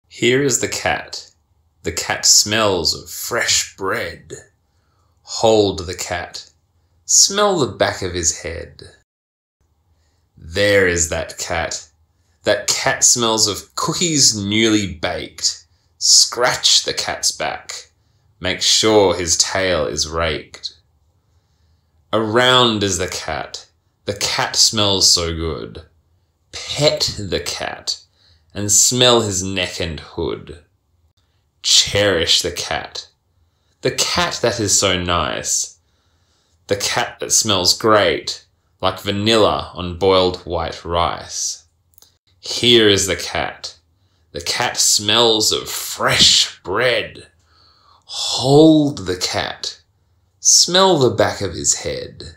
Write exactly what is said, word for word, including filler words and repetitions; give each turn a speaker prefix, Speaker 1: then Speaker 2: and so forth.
Speaker 1: Here is the cat. The cat smells of fresh bread. Hold the cat. Smell the back of his head. There is that cat. That cat smells of cookies newly baked. Scratch the cat's back. Make sure his tail is raked. Around is the cat. The cat smells so good. Pet the cat and smell his neck and hood. Cherish the cat. The cat that is so nice. The cat that smells great, like vanilla on boiled white rice. Here is the cat. The cat smells of fresh bread. Hold the cat. Smell the back of his head.